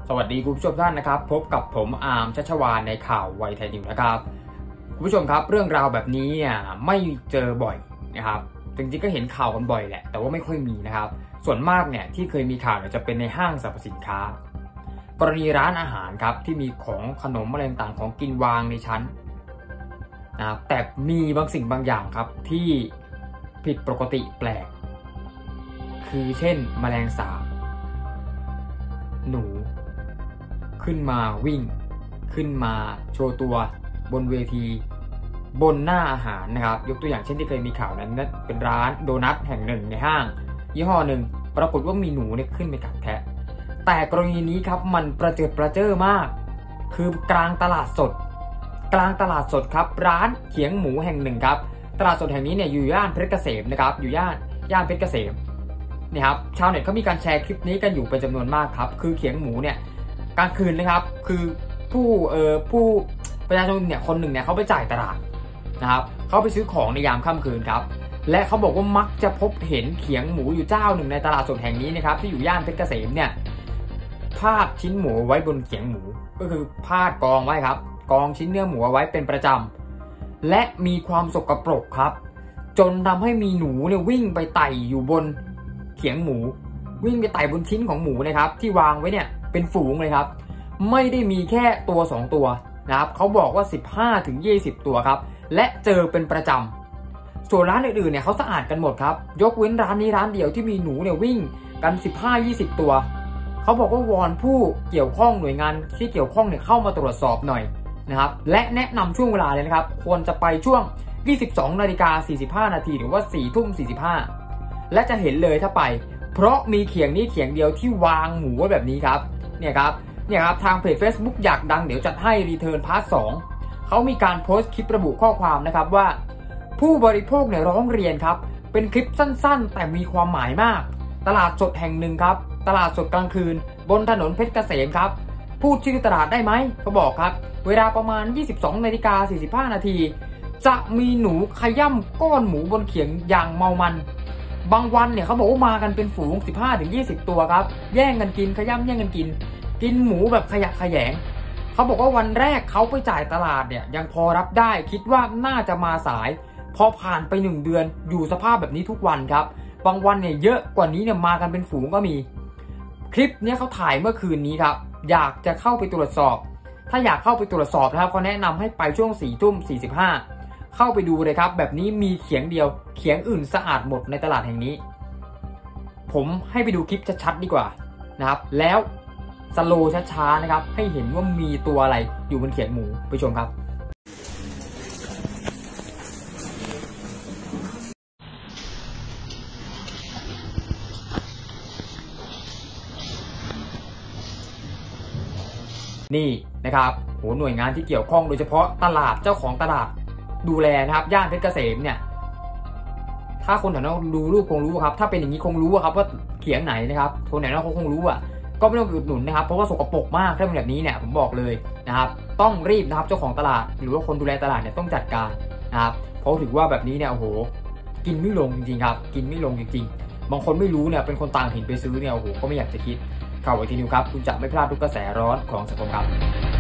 สวัสดีคุณผู้ชมท่านนะครับพบกับผมอาร์มชัชวาลในข่าวไวไทยนิวนะครับคุณผู้ชมครับเรื่องราวแบบนี้เนี่ยไม่เจอบ่อยนะครับจริงๆก็เห็นข่าวกันบ่อยแหละแต่ว่าไม่ค่อยมีนะครับส่วนมากเนี่ยที่เคยมีข่าวจะเป็นในห้างสรรพสินค้ากรณีร้านอาหารครับที่มีของขนมอะไรต่างๆของกินวางในชั้นนะครับแต่มีบางสิ่งบางอย่างครับที่ผิดปกติแปลกคือเช่นแมลงสาบหนูขึ้นมาวิ่งขึ้นมาโชว์ตัวบนเวทีบนหน้าอาหารนะครับยกตัวอย่างเช่นที่เคยมีข่าวนั้นเป็นร้านโดนัทแห่งหนึ่งในห้างยี่ห้อหนึ่งปรากฏว่ามีหนูเนี่ยขึ้นไปกัดแทะแต่กรณีนี้ครับมันประเจิดมากคือกลางตลาดสดครับร้านเขียงหมูแห่งหนึ่งครับตลาดสดแห่งนี้เนี่ยอยู่ย่านเพชรเกษมนะครับอยู่ย่านเพชรเกษมนี่ครับชาวเน็ตเขามีการแชร์คลิปนี้กันอยู่เป็นจำนวนมากครับคือเขียงหมูเนี่ยกลางคืนนะครับคือผู้ประชาชนเนี่ยคนหนึ่งเนี่ยเขาไปจ่ายตลาดนะครับเขาไปซื้อของในยามค่ำคืนครับและเขาบอกว่ามักจะพบเห็นเขียงหมูอยู่เจ้าหนึ่งในตลาดสดแห่งนี้นะครับที่อยู่ย่านเพชรเกษมเนี่ยพาดชิ้นหมูไว้บนเขียงหมูก็คือพาดกองไว้ครับกองชิ้นเนื้อหมูเอาไว้เป็นประจำและมีความสกปรกครับจนทำให้มีหนูเนี่ยวิ่งไปไต่อยู่บนเขียงหมูวิ่งไปไต่บนชิ้นของหมูนะครับที่วางไว้เนี่ยเป็นฝูงเลยครับไม่ได้มีแค่ตัว2ตัวนะครับเขาบอกว่า15-20ตัวครับและเจอเป็นประจำส่วนร้านอื่นๆเนี่ยเขาสะอาดกันหมดครับยกเว้นร้านนี้ร้านเดียวที่มีหนูเนี่ยวิ่งกัน15-20ตัวเขาบอกว่าวอนผู้เกี่ยวข้องหน่วยงานที่เกี่ยวข้องเนี่ยเข้ามาตรวจสอบหน่อยนะครับและแนะนำช่วงเวลาเลยนะครับควรจะไปช่วง 22:45 นาทีหรือว่า 4:45 และจะเห็นเลยถ้าไปเพราะมีเขียงนี้เขียงเดียวที่วางหมูไว้แบบนี้ครับเนี่ยครับทางเพจ Facebook อยากดังเดี๋ยวจัดให้รีเทิร์นพาร์ท 2เขามีการโพสต์คลิประบุข้อความนะครับว่าผู้บริโภคเนี่ยร้องเรียนครับเป็นคลิปสั้นๆแต่มีความหมายมากตลาดสดแห่งหนึ่งครับตลาดสดกลางคืนบนถนนเพชรเกษมครับพูดชื่อตลาดได้ไหมเขาบอกครับเวลาประมาณ 22:45 นาทีจะมีหนูขย่ำก้อนหมูบนเขียงอย่างเมามันบางวันเนี่ยเขาบอกว่ามากันเป็นฝูง 15-20 ตัวครับแย่งกันกินขย่ำแย่งกันกินหมูแบบขยะแขยงเขาบอกว่าวันแรกเขาไปจ่ายตลาดเนี่ยยังพอรับได้คิดว่าน่าจะมาสายพอผ่านไป1เดือนอยู่สภาพแบบนี้ทุกวันครับบางวันเนี่ยเยอะกว่านี้เนี่ยมากันเป็นฝูงก็มีคลิปนี้เขาถ่ายเมื่อคืนนี้ครับอยากจะเข้าไปตรวจสอบถ้าอยากเข้าไปตรวจสอบนะครับเขาแนะนำให้ไปช่วง 4:45 เข้าไปดูเลยครับแบบนี้มีเขียงเดียวเขียงอื่นสะอาดหมดในตลาดแห่งนี้ผมให้ไปดูคลิปชัดๆดีกว่านะครับแล้วสโลว์ช้าๆนะครับให้เห็นว่ามีตัวอะไรอยู่บนเขียงหมูไปชมครับนี่นะครับหน่วยงานที่เกี่ยวข้องโดยเฉพาะตลาดเจ้าของตลาดดูแลนะครับย่านเพชรเกษมเนี่ยถ้าคนแถวนั้นดูรูปคงรู้ครับถ้าเป็นอย่างนี้คงรู้ครับว่าเขียงไหนนะครับคนแถวนั้นเขาคงรู้ก็ไม่ต้องอุดหนุนนะครับเพราะว่าสกปรกมากถ้าเป็นแบบนี้เนี่ยผมบอกเลยนะครับต้องรีบนะครับเจ้าของตลาดหรือว่าคนดูแลตลาดเนี่ยต้องจัดการนะครับเพราะถือว่าแบบนี้เนี่ยโอ้โหกินไม่ลงจริงๆครับกินไม่ลงจริงๆบางคนไม่รู้เนี่ยเป็นคนต่างถิ่นไปซื้อเนี่ยโอ้โหก็ไม่อยากจะคิดข่าวไวทีนิวครับคุณจะไม่พลาดทุกกระแสร้อนของสังคมครับ